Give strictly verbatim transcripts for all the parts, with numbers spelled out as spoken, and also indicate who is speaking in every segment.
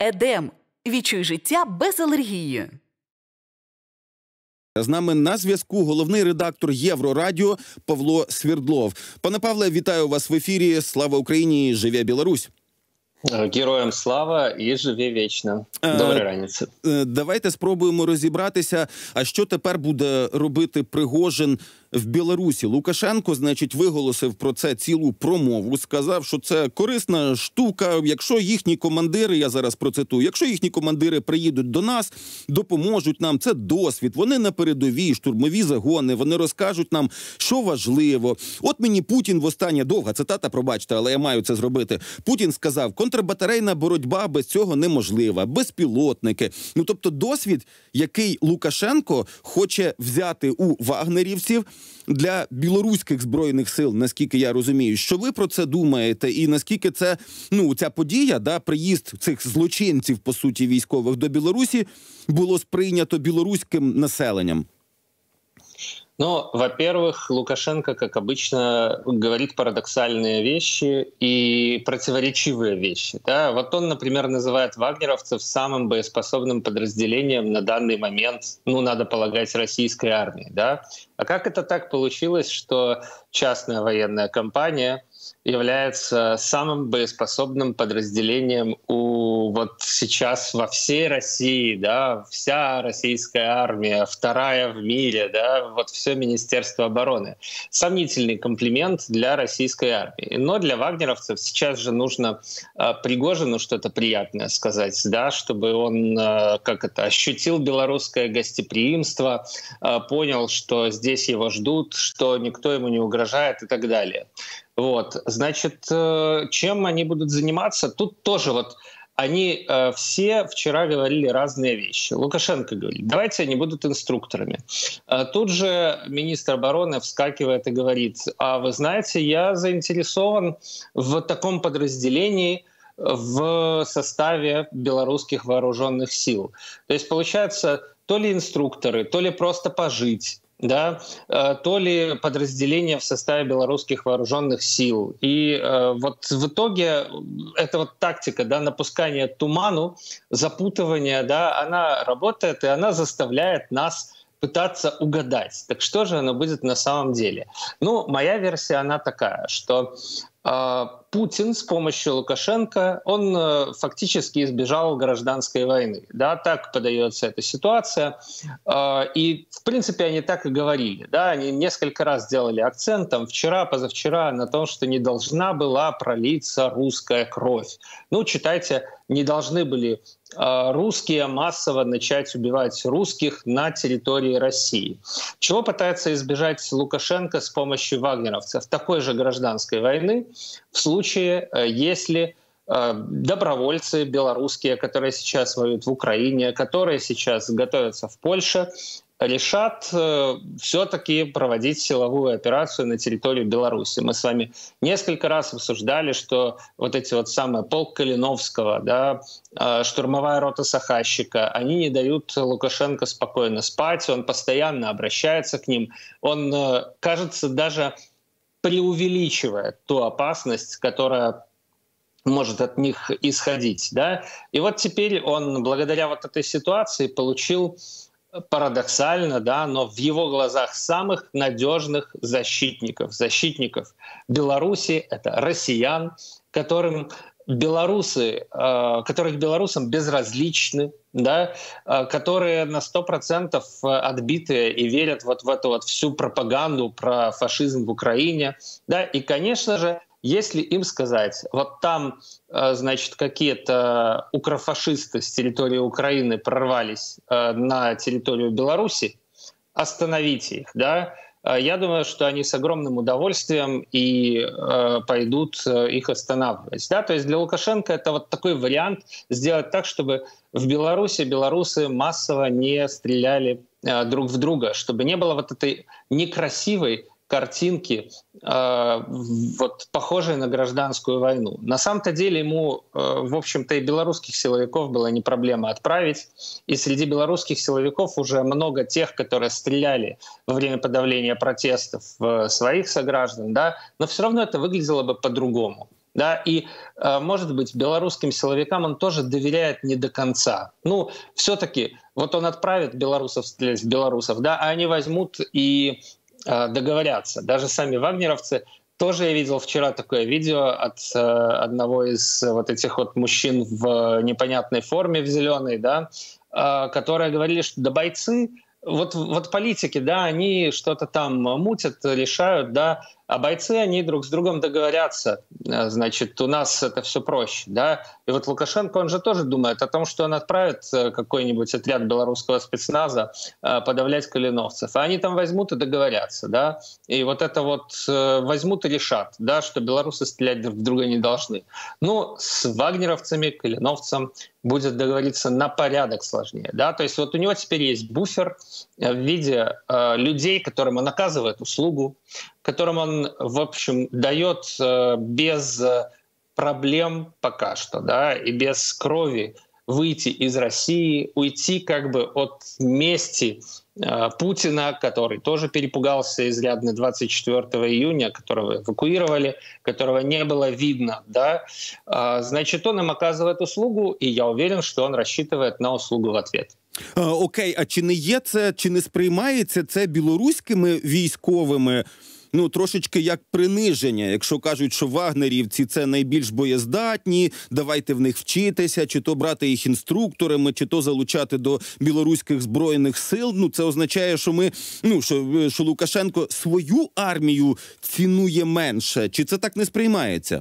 Speaker 1: Едем. Відчуй життя без алергії.
Speaker 2: З нами на зв'язку головний редактор Єврорадіо Павло Свердлов. Пане Павле, вітаю вас в ефірі. Слава Україні! Живе Білорусь!
Speaker 3: Героям слава і живе вічно. Добрий ранець.
Speaker 2: Давайте спробуємо розібратися, а що тепер буде робити Пригожин в Білорусі. Лукашенко, значить, виголосив про це цілу промову, сказав, що це корисна штука, якщо їхні командири, я зараз процитую, якщо їхні командири приїдуть до нас, допоможуть нам, це досвід, вони на передовій, штурмові загони, вони розкажуть нам, що важливо. От мені Путін востаннє, довга цитата, пробачте, але я маю це зробити, Путін сказав, контрбатарейна боротьба без цього неможлива, безпілотники. Ну, тобто досвід, який Лукашенко хоче взяти у вагнерівців для білоруських збройних сил, наскільки я розумію. Що ви про це думаєте? І наскільки це, ну, ця подія, да, приїзд цих злочинців, по суті, військових до Білорусі, було сприйнято білоруським населенням?
Speaker 3: Ну, во-первых, Лукашенко, как обычно, говорит парадоксальные вещи и противоречивые вещи. Да? Вот он, например, называет вагнеровцев самым боеспособным подразделением на данный момент, ну, надо полагать, российской армии. Да? А как это так получилось, что частная военная компания является самым боеспособным подразделением у вот сейчас во всей России, да, вся российская армия, вторая в мире, да, вот все Министерство обороны. Сомнительный комплимент для российской армии. Но для вагнеровцев сейчас же нужно э, Пригожину что-то приятное сказать, да, чтобы он, э, как это, ощутил белорусское гостеприимство, э, понял, что здесь его ждут, что никто ему не угрожает и так далее. Вот, значит, чем они будут заниматься? Тут тоже вот они э, все вчера говорили разные вещи. Лукашенко говорит, давайте они будут инструкторами. А тут же министр обороны вскакивает и говорит, а вы знаете, я заинтересован в таком подразделении в составе белорусских вооруженных сил. То есть получается, то ли инструкторы, то ли просто пожить, да, то ли подразделение в составе белорусских вооруженных сил. И э, вот в итоге эта вот тактика, да, напускания туману, запутывания, да, она работает, и она заставляет нас пытаться угадать. Так что же оно будет на самом деле? Ну, моя версия, она такая, что э, Путин с помощью Лукашенко, он э, фактически избежал гражданской войны. Да, так подается эта ситуация. Э, и, в принципе, они так и говорили. Да, они несколько раз делали акцент, там, вчера, позавчера, на том, что не должна была пролиться русская кровь. Ну, читайте, не должны были э, русские массово начать убивать русских на территории России. Чего пытается избежать Лукашенко с помощью вагнеровцев? Такой же гражданской войны в случае, если добровольцы белорусские, которые сейчас воюют в Украине, которые сейчас готовятся в Польше, решат э, все-таки проводить силовую операцию на территории Беларуси. Мы с вами несколько раз обсуждали, что вот эти вот самые полк Калиновского, да, э, штурмовая рота Сахащика, они не дают Лукашенко спокойно спать, он постоянно обращается к ним, он, э, кажется, даже преувеличивает ту опасность, которая может от них исходить. Да? И вот теперь он, благодаря вот этой ситуации, получил парадоксально, да, но в его глазах самых надежных защитников. Защитников Беларуси — это россиян, которым белорусы, э, которых белорусам безразличны, да, э, которые на сто процентов отбитые и верят вот в эту вот всю пропаганду про фашизм в Украине. Да, и, конечно же, если им сказать, вот там, значит, какие-то укрофашисты с территории Украины прорвались на территорию Беларуси, остановите их, да, я думаю, что они с огромным удовольствием и пойдут их останавливать. Да? То есть для Лукашенко это вот такой вариант сделать так, чтобы в Беларуси белорусы массово не стреляли друг в друга, чтобы не было вот этой некрасивой картинки, э, вот, похожие на гражданскую войну. На самом-то деле ему, э, в общем-то, и белорусских силовиков была не проблема отправить. И среди белорусских силовиков уже много тех, которые стреляли во время подавления протестов в своих сограждан, да, но все равно это выглядело бы по-другому. Да, и, может быть, белорусским силовикам он тоже доверяет не до конца. Ну, все-таки, вот он отправит белорусов стрелять в белорусов, да, а они возьмут и э, договорятся. Даже сами вагнеровцы, тоже я видел вчера такое видео от э, одного из вот этих вот мужчин в непонятной форме, в зеленой, да, э, которые говорили, что да бойцы, вот, вот политики, да, они что-то там мутят, решают, да, а бойцы, они друг с другом договорятся. Значит, у нас это все проще, да. И вот Лукашенко, он же тоже думает о том, что он отправит какой-нибудь отряд белорусского спецназа подавлять калиновцев. А они там возьмут и договорятся, да. И вот это вот возьмут и решат, да, что белорусы стрелять друг в друга не должны. Ну, с вагнеровцами, калиновцам будет договориться на порядок сложнее, да. То есть вот у него теперь есть буфер в виде э, людей, которым он оказывает услугу, которым он, в общем, дает э, без проблем пока что, да, и без крови выйти из России, уйти как бы от мести э, Путина, который тоже перепугался изрядно двадцать четвёртого июня, которого эвакуировали, которого не было видно, да, э, значит, он им оказывает услугу, и я уверен, что он рассчитывает на услугу в ответ.
Speaker 2: Окей, а чи не є це, чи не сприймається це білоруськими військовими, ну, трошечки як приниження, якщо кажуть, що вагнерівці – це найбільш боєздатні, давайте в них вчитися, чи то брати їх інструкторами, чи то залучати до білоруських збройних сил. Ну, це означає, що ми, ну, що, що Лукашенко свою армію цінує менше. Чи це так не сприймається?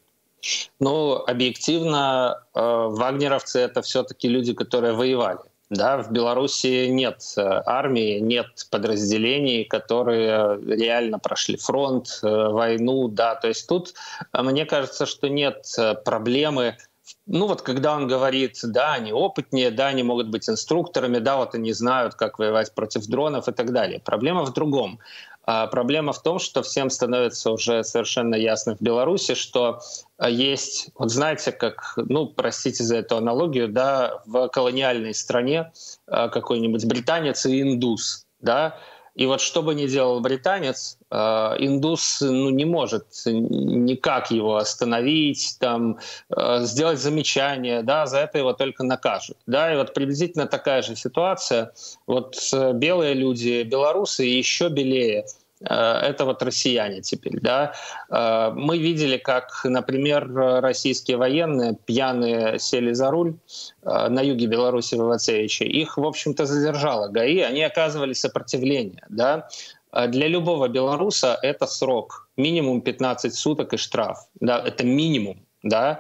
Speaker 3: Ну, объективно, э, вагнеровцы — это все-таки люди, которые воевали. Да, в Беларуси нет армии, нет подразделений, которые реально прошли фронт, войну, да, то есть тут, мне кажется, что нет проблемы. Ну вот когда он говорит, да, они опытнее, да, они могут быть инструкторами, да, вот они знают, как воевать против дронов и так далее. Проблема в другом. А проблема в том, что всем становится уже совершенно ясно в Беларуси, что есть, вот знаете, как, ну, простите за эту аналогию, да, в колониальной стране какой-нибудь британец и индус, да, и вот что бы ни делал британец, индус, ну, не может никак его остановить, там, сделать замечание, да, за это его только накажут. Да, и вот приблизительно такая же ситуация. Вот белые люди, белорусы, и еще белее — это вот россияне теперь, да. Мы видели, как, например, российские военные пьяные сели за руль на юге Беларуси, в Ивацевиче. Их, в общем-то, задержало ГАИ, они оказывали сопротивление, да. Для любого белоруса это срок, минимум пятнадцать суток и штраф, да, это минимум. Да,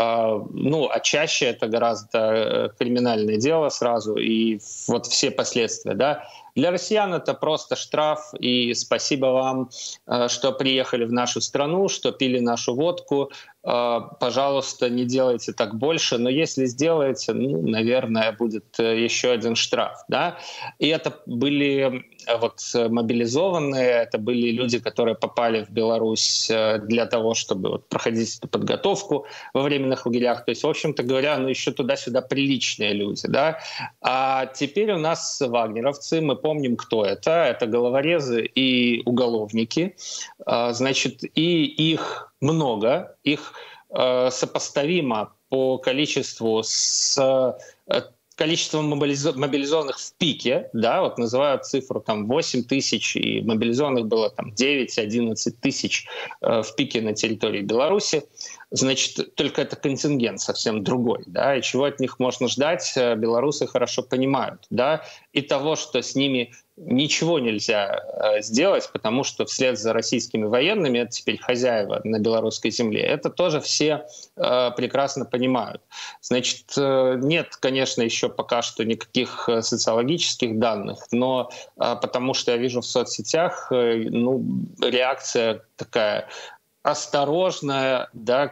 Speaker 3: ну, а чаще это гораздо криминальное дело сразу, и вот все последствия, да. Для россиян это просто штраф, и спасибо вам, что приехали в нашу страну, что пили нашу водку. Пожалуйста, не делайте так больше, но если сделаете, ну, наверное, будет еще один штраф, да. И это были вот мобилизованные, это были люди, которые попали в Беларусь для того, чтобы вот проходить эту подготовку во временных лагерях. То есть, в общем-то говоря, ну, еще туда-сюда приличные люди, да. А теперь у нас вагнеровцы, мы помним, кто это. Это головорезы и уголовники. Значит, и их много, их э, сопоставимо по количеству с э, количеством мобилизованных в пике, да, вот называют цифру там восемь тысяч, и мобилизованных было там девять-одиннадцать тысяч э, в пике на территории Беларуси. Значит, только это контингент совсем другой, да, и чего от них можно ждать, белорусы хорошо понимают, да, и того, что с ними ничего нельзя э, сделать, потому что вслед за российскими военными, это теперь хозяева на белорусской земле, это тоже все э, прекрасно понимают. Значит, э, нет, конечно, еще пока что никаких социологических данных, но э, потому что я вижу в соцсетях, э, ну, реакция такая осторожная, да,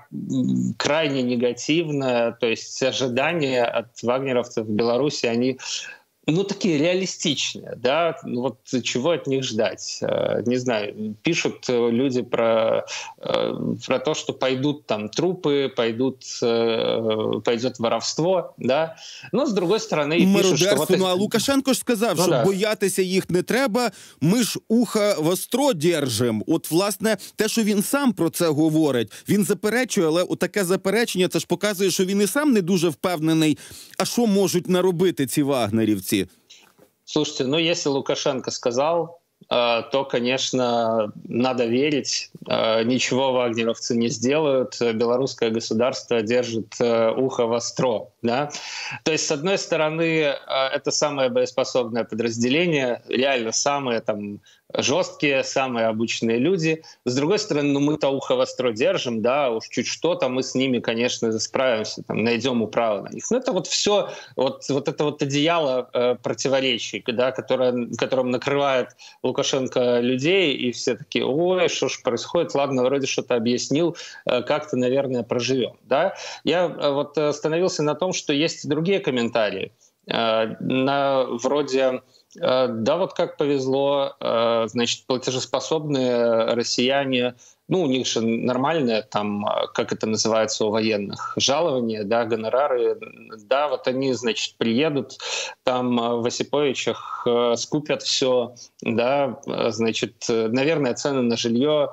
Speaker 3: крайне негативная, то есть ожидания от вагнеровцев в Беларуси, они ну, такие реалистичные, да, ну, вот чего от них ждать? Не знаю, пишут люди про, про то, что пойдут там трупы, пойдут, пойдет воровство, да, но с другой стороны и пишут, что... Вот...
Speaker 2: Ну, а Лукашенко ж сказав,
Speaker 3: ну,
Speaker 2: що
Speaker 3: да.
Speaker 2: боятися їх не треба, ми ж уха востро держим. От, власне, те, що він сам про це говорить, він заперечує, але таке заперечення, це ж показує, що він і сам не дуже впевнений, а що можуть наробити ці вагнерівці?
Speaker 3: Слушайте, ну если Лукашенко сказал, то, конечно, надо верить. Ничего вагнеровцы не сделают. Белорусское государство держит ухо востро. Да? То есть, с одной стороны, это самое боеспособное подразделение, реально самые там жесткие, самые обычные люди. С другой стороны, ну мы-то ухо востро держим, да, уж чуть что-то мы с ними, конечно, справимся, там, найдем управу на них. Но это вот все, вот, вот это вот одеяло э, противоречий, да, которое, которым накрывает Лукашенко людей, и все такие, ой, что ж происходит, ладно, вроде что-то объяснил, э, как-то, наверное, проживем. Да? Я э, вот остановился на том, что есть и другие комментарии, э, на, вроде... Да, вот как повезло, значит, платежеспособные россияне, ну, у них же нормальное там, как это называется у военных, жалование, да, гонорары, да, вот они, значит, приедут, там в Осиповичах скупят все, да, значит, наверное, цены на жилье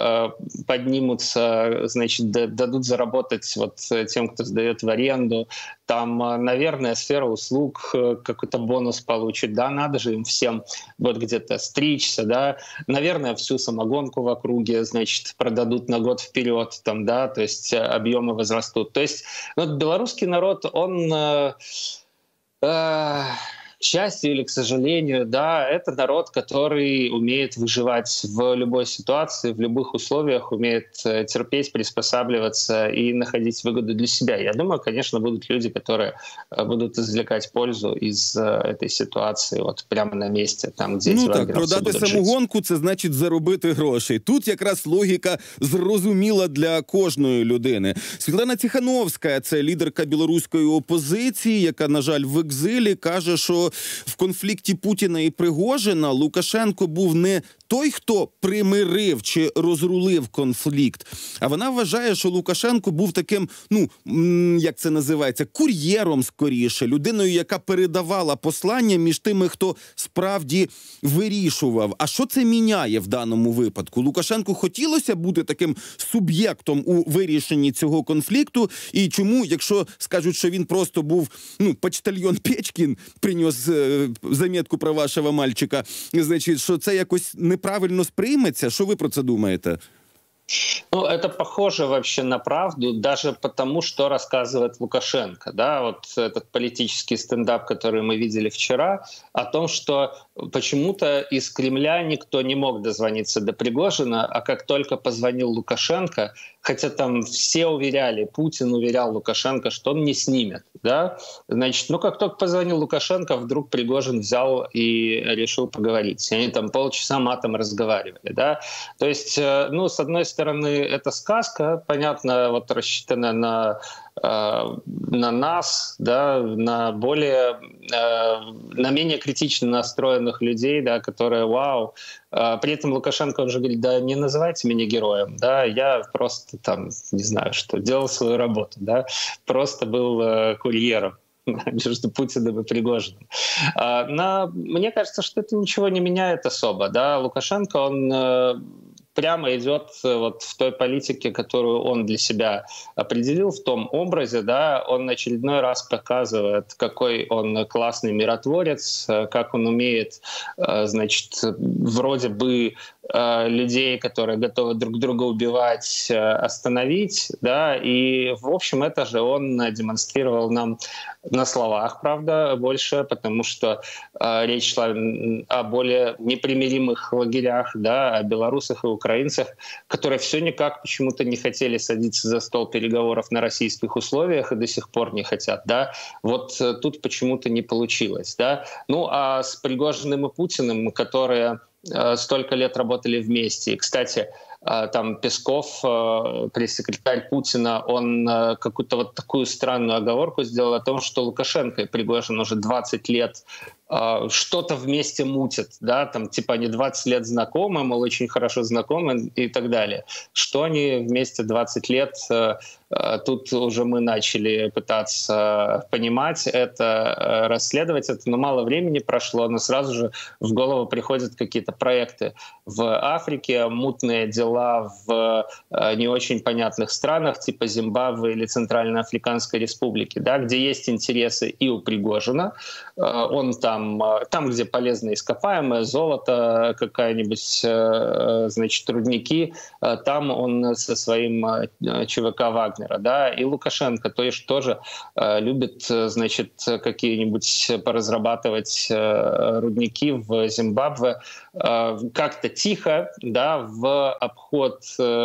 Speaker 3: поднимутся, значит, дадут заработать вот тем, кто сдает в аренду. Там, наверное, сфера услуг какой-то бонус получит. Да, надо же им всем вот где-то стричься, да. Наверное, всю самогонку в округе, значит, продадут на год вперед, там, да, то есть объемы возрастут. То есть вот белорусский народ, он... Э, э, к счастью или к сожалению, да, это народ, который умеет выживать в любой ситуации, в любых условиях, умеет терпеть, приспосабливаться и находить выгоду для себя. Я думаю, конечно, будут люди, которые будут извлекать пользу из этой ситуации вот прямо на месте, там, где
Speaker 2: ну,
Speaker 3: эти
Speaker 2: так, продати самогонку – це значить заробити грошей. Тут якраз логіка зрозуміла для кожної людини. Світлана Тихановська – це лідерка білоруської опозиції, яка, на жаль, в екзилі, каже, що в конфлікті Путіна і Пригожина Лукашенко був не той, хто примирив чи розрулив конфлікт, а вона вважає, що Лукашенко був таким, ну, як це називається, кур'єром скоріше, людиною, яка передавала послання між тими, хто справді вирішував. А що це міняє в даному випадку? Лукашенку хотілося бути таким суб'єктом у вирішенні цього конфлікту, і чому, якщо скажуть, що він просто був, ну, почтальйон Печкін, принес заметку про вашого мальчика, значить, що це якось неправильно сприйметься? Що ви про це думаєте?
Speaker 3: Ну, это похоже вообще на правду, даже потому, что рассказывает Лукашенко. Да? Вот этот политический стендап, который мы видели вчера, о том, что почему-то из Кремля никто не мог дозвониться до Пригожина, а как только позвонил Лукашенко, хотя там все уверяли, Путин уверял Лукашенко, что он не снимет. Да? Значит, ну как только позвонил Лукашенко, вдруг Пригожин взял и решил поговорить. И они там полчаса матом разговаривали. Да? То есть, ну, с одной стороны, это сказка, понятно, вот рассчитанная на, на нас, да, на более, на менее критично настроенных людей, да, которые, вау. При этом Лукашенко, он же говорит, да не называйте меня героем, да, я просто там, не знаю что, делал свою работу, да, просто был курьером между Путиным и Пригожиным. Но мне кажется, что это ничего не меняет особо, да, Лукашенко, он прямо идет вот в той политике, которую он для себя определил, в том образе, да, он очередной раз показывает, какой он классный миротворец, как он умеет, значит, вроде бы людей, которые готовы друг друга убивать, остановить, да, и, в общем, это же он демонстрировал нам на словах, правда, больше, потому что э, речь шла о более непримиримых лагерях, да, о белорусах и украинцах, которые все никак почему-то не хотели садиться за стол переговоров на российских условиях и до сих пор не хотят, да, вот э, тут почему-то не получилось, да, ну, а с Пригожиным и Путиным, которые столько лет работали вместе. И, кстати, там Песков, пресс-секретарь Путина, он какую-то вот такую странную оговорку сделал о том, что Лукашенко и Пригожин уже двадцать лет что-то вместе мутят, да, там типа они двадцать лет знакомы, мол, очень хорошо знакомы и так далее. Что они вместе двадцать лет, тут уже мы начали пытаться понимать это, расследовать это, но мало времени прошло, но сразу же в голову приходят какие-то проекты в Африке, мутные дела в не очень понятных странах, типа Зимбабве или Центральноафриканской Республики, да, где есть интересы и у Пригожина, он там Там, где полезные ископаемые, золото, какая-нибудь, значит, рудники, там он со своим ЧВК Вагнера, да, и Лукашенко, то есть тоже любит, значит, какие-нибудь поразрабатывать рудники в Зимбабве как-то тихо, да, в обход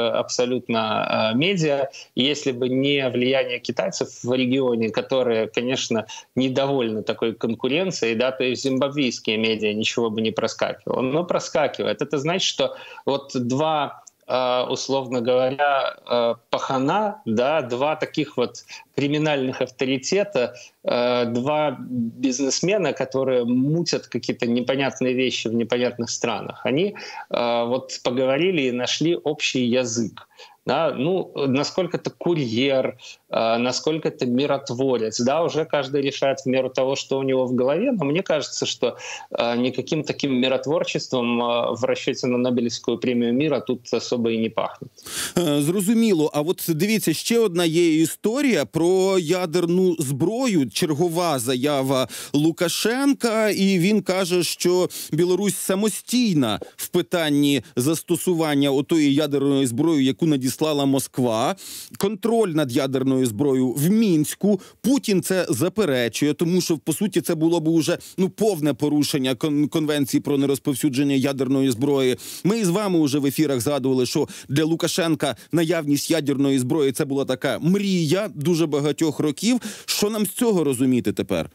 Speaker 3: абсолютно медиа. Если бы не влияние китайцев в регионе, которые, конечно, недовольны такой конкуренцией, да, то есть зимбабвийские медиа ничего бы не проскакивало. Но проскакивает. Это значит, что вот два, условно говоря, пахана, да, два таких вот криминальных авторитета, два бизнесмена, которые мутят какие-то непонятные вещи в непонятных странах, они вот поговорили и нашли общий язык. Да, ну, насколько это курьер, э, насколько это миротворец, да, уже каждый решает в меру того, что у него в голове, но мне кажется, что э, никаким таким миротворчеством э, в расчете на Нобелівську премію мира тут особо і не пахне.
Speaker 2: Зрозуміло. А от дивіться, ще одна є історія про ядерну зброю, чергова заява Лукашенка, і він каже, що Білорусь самостійна в питанні застосування отої ядерної зброї, яку надіслала слала Москва, контроль над ядерною зброєю в Мінську. Путін це заперечує, тому що, по суті, це було б уже ну, повне порушення кон- Конвенції про нерозповсюдження ядерної зброї. Ми з вами вже в ефірах згадували, що для Лукашенка наявність ядерної зброї – це була така мрія дуже багатьох років. Що нам з цього розуміти тепер?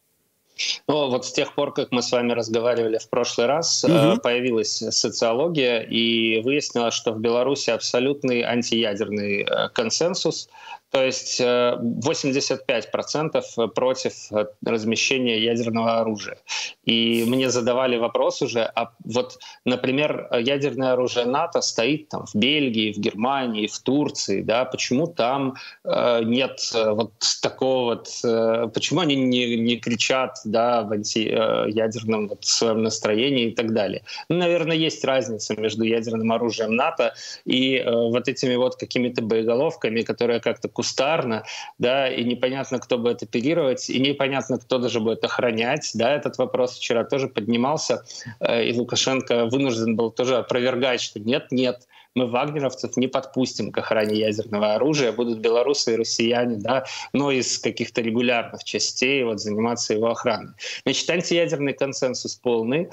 Speaker 3: Ну, вот с тех пор, как мы с вами разговаривали в прошлый раз,
Speaker 2: угу.
Speaker 3: появилась социология, и выяснилось, что в Беларуси абсолютный антиядерный консенсус. То есть восемьдесят пять процентов против размещения ядерного оружия. И мне задавали вопрос уже, а вот, например, ядерное оружие НАТО стоит там в Бельгии, в Германии, в Турции, да, почему там э, нет вот такого вот, э, почему они не, не кричат, да, в антиядерном вот своем настроении и так далее. Ну, наверное, есть разница между ядерным оружием НАТО и э, вот этими вот какими-то боеголовками, которые как-то кустарно, да, и непонятно, кто будет оперировать, и непонятно, кто даже будет охранять, да, этот вопрос вчера тоже поднимался, и Лукашенко вынужден был тоже опровергать, что нет-нет, мы вагнеровцев не подпустим к охране ядерного оружия, будут белорусы и россияне, да, но из каких-то регулярных частей вот, заниматься его охраной. Значит, антиядерный консенсус полный,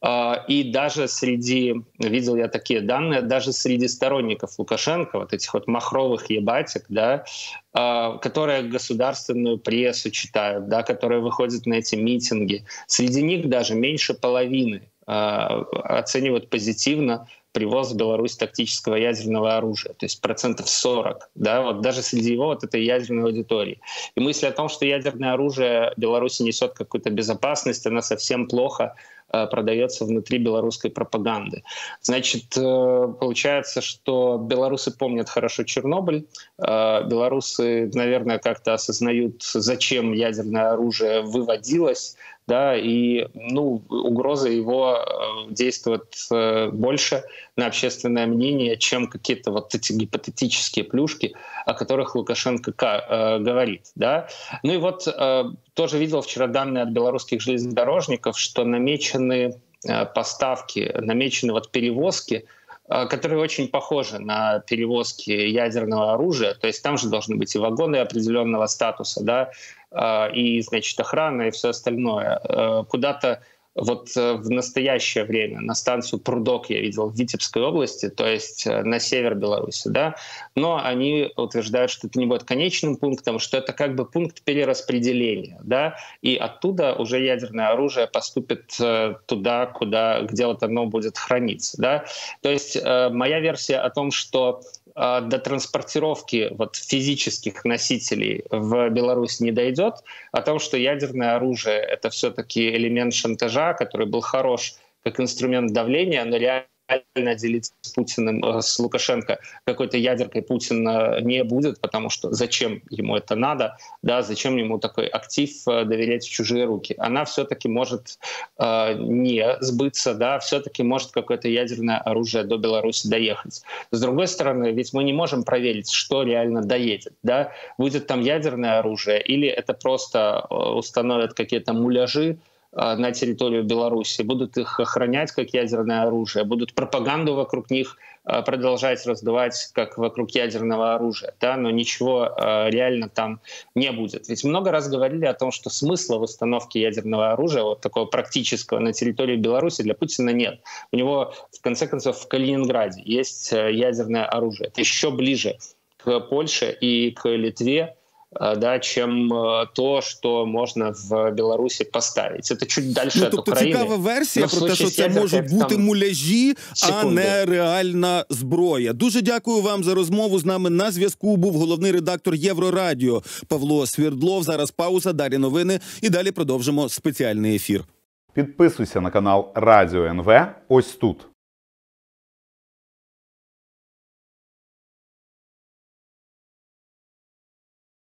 Speaker 3: и даже среди, видел я такие данные, даже среди сторонников Лукашенко, вот этих вот махровых ебатик, да, которые государственную прессу читают, да, которые выходят на эти митинги, среди них даже меньше половины оценивают позитивно привоз в Беларусь тактического ядерного оружия, то есть процентов сорок, да, вот даже среди его вот этой ядерной аудитории. И мысль о том, что ядерное оружие Беларуси несет какую-то безопасность, она совсем плохо э, продается внутри белорусской пропаганды. Значит, э, получается, что белорусы помнят хорошо Чернобыль, э, белорусы, наверное, как-то осознают, зачем ядерное оружие выводилось, да, и ну, угроза его э, действует э, больше на общественное мнение, чем какие-то вот эти гипотетические плюшки, о которых Лукашенко э, говорит. Да? Ну и вот э, тоже видел вчера данные от белорусских железнодорожников, что намечены э, поставки, намечены вот перевозки, э, которые очень похожи на перевозки ядерного оружия. То есть там же должны быть и вагоны определенного статуса, да, и, значит, охрана и все остальное. Куда-то вот в настоящее время на станцию Прудок я видел в Витебской области, то есть на север Беларуси, да, но они утверждают, что это не будет конечным пунктом, что это как бы пункт перераспределения, да, и оттуда уже ядерное оружие поступит туда, куда, где вот оно будет храниться, да. То есть моя версия о том, что до транспортировки вот физических носителей в Беларусь не дойдет, о том, что ядерное оружие — это все-таки элемент шантажа, который был хорош как инструмент давления, но реально делиться с Путиным, с Лукашенко какой-то ядеркой Путин не будет, потому что зачем ему это надо, да, зачем ему такой актив доверять в чужие руки. Она все-таки может э, не сбыться, да, все-таки может какое-то ядерное оружие до Беларуси доехать. С другой стороны, ведь мы не можем проверить, что реально доедет, да, будет там ядерное оружие или это просто установят какие-то муляжи на территорию Беларуси, будут их охранять как ядерное оружие, будут пропаганду вокруг них продолжать раздувать как вокруг ядерного оружия, да, но ничего реально там не будет. Ведь много раз говорили о том, что смысла в установке ядерного оружия, вот такого практического, на территории Беларуси для Путина нет. У него, в конце концов, в Калининграде есть ядерное оружие. Это еще ближе к Польше и к Литве, да, чем то, что можна в Білорусі поставити. Це чуть далі
Speaker 2: ну,
Speaker 3: від
Speaker 2: тобто
Speaker 3: України.
Speaker 2: Цікава версія про те, що це можуть бути муляжі, а не реальна зброя. Дуже дякую вам за розмову. З нами на зв'язку був головний редактор Єврорадіо Павло Свердлов. Зараз пауза, далі новини і далі продовжимо спеціальний ефір.
Speaker 4: Підписуйся на канал Радіо ен ве ось тут.